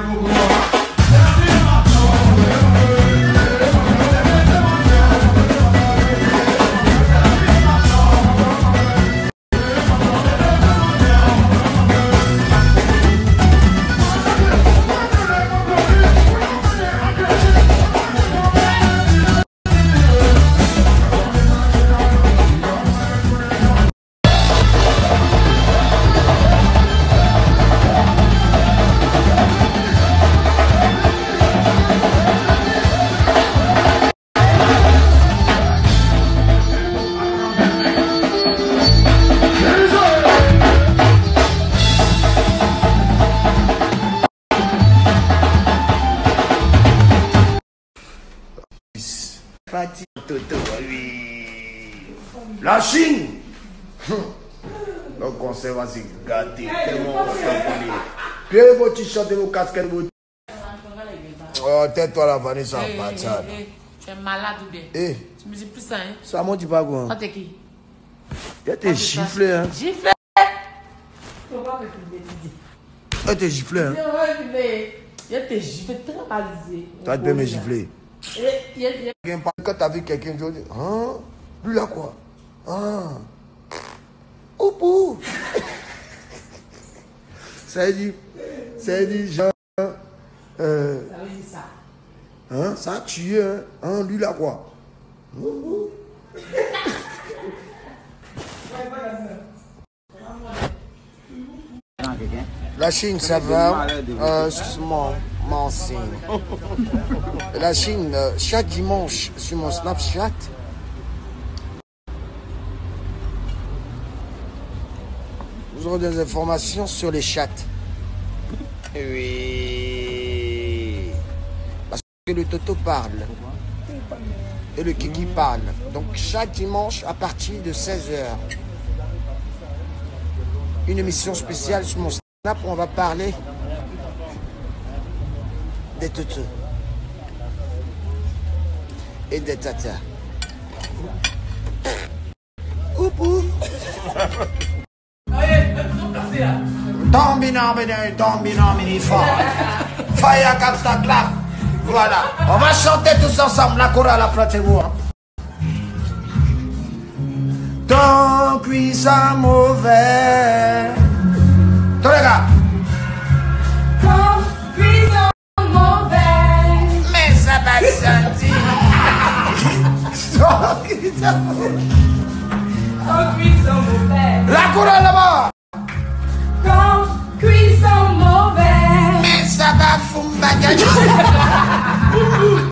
La Chine. Le concert va se gâter. Tellement frappé. Pierre, vous chantez vos casquettes. Oh, tais-toi la Vanessa. Tu es malade ou bien? Tu me dis plus ça, hein? Ça monte pas quoi? Ça t'es qui? Tu t'es giflé, hein? Giflé? Pourquoi tu t'es giflé, hein? Je t'ai giflé, traumatisé. Toi, tu peux me gifler. Quand t'as vu quelqu'un, tu dis, hein? Lui là quoi? Ah! Oupou! Ça dit, genre. Ça veut dire ça. Hein? Ça a tué, hein? Lui là quoi? La Chine, ça va? Excuse-moi, mon signe. La Chine, chaque dimanche sur mon Snapchat, vous aurez des informations sur les chats. Oui. Parce que le Toto parle. Et le Kiki parle. Donc chaque dimanche à partir de 16h. Une émission spéciale sur mon Snap où on va parler des totos et des tatas. Oupou. Tombinamini Fire capta clap. Voilà. On va chanter tous ensemble la chorale après vous. Ton cuisson mauvais. Tous les gars. Ton cuisson mauvais. Mais ça va sentir. Ton cuisson mauvais. Ton cuisson mauvais.